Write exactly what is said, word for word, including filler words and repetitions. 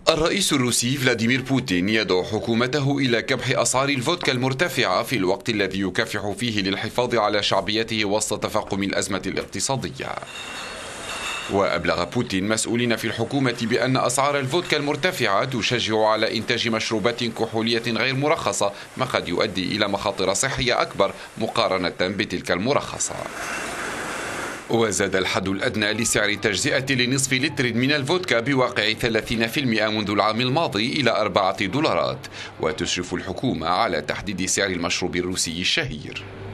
الرئيس الروسي فلاديمير بوتين يدعو حكومته إلى كبح أسعار الفودكا المرتفعة في الوقت الذي يكافح فيه للحفاظ على شعبيته وسط تفاقم الأزمة الاقتصادية. وأبلغ بوتين مسؤولين في الحكومة بأن أسعار الفودكا المرتفعة تشجع على إنتاج مشروبات كحولية غير مرخصة، ما قد يؤدي إلى مخاطر صحية أكبر مقارنة بتلك المرخصة. وزاد الحد الأدنى لسعر التجزئة لنصف لتر من الفودكا بواقع ثلاثين بالمئة منذ العام الماضي إلى أربعة دولارات، وتشرف الحكومة على تحديد سعر المشروب الروسي الشهير.